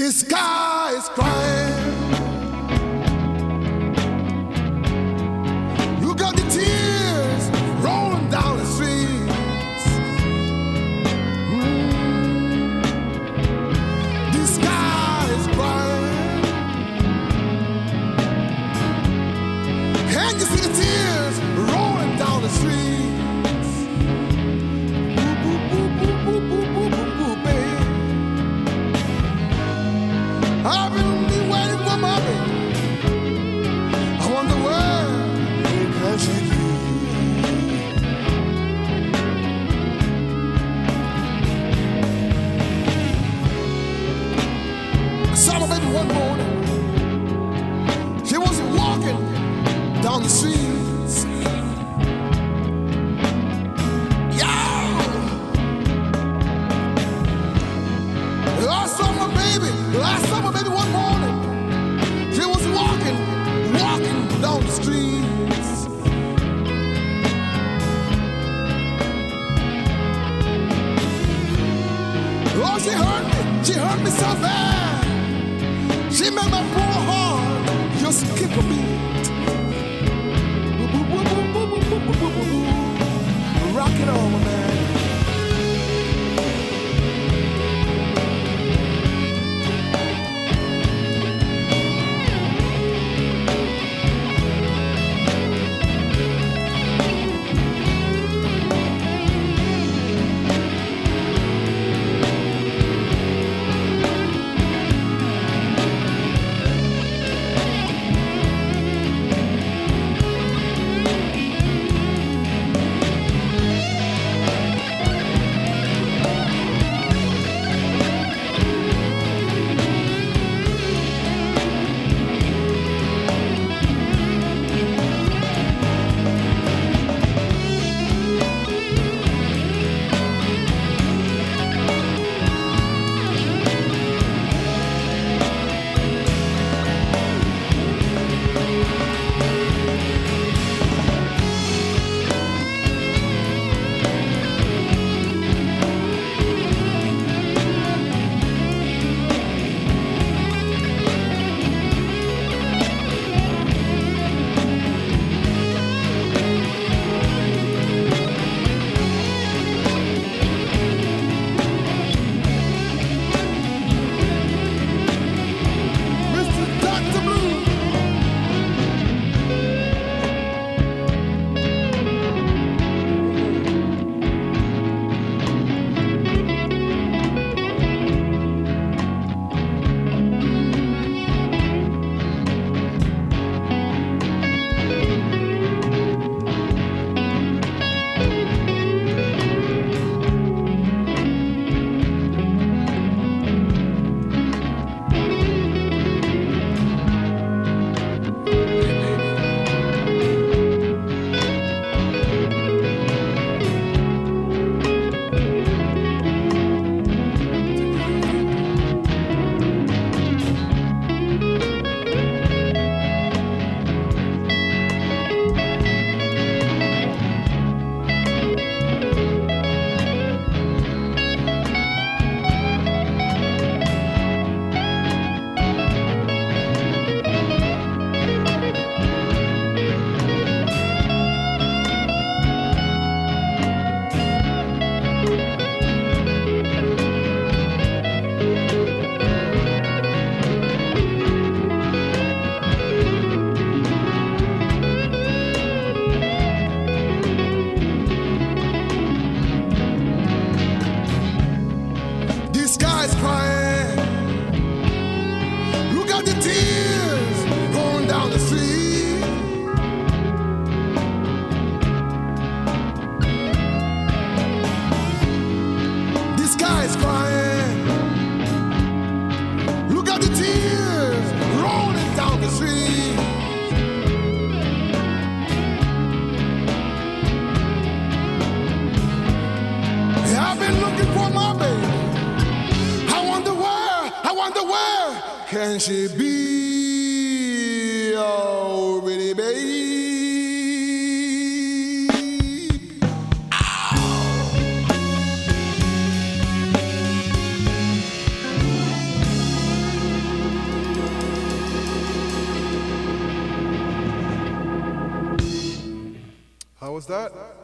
This sky is crying. You got the tears rolling down the streets. This sky is crying. And you see the tears rolling down the streets. Boo, boo, boo, boo, boo, boo, boo, boo, baby. I've been waiting for my baby. I wonder where can she be? I saw my baby one morning. She was walking down the streets. Yeah! I saw my baby one morning. She was walking down the streets. Oh, she hurt me so bad. She made my poor heart just skip a beat. Rock it on, man. Can she be already, babe? Ow! How was that?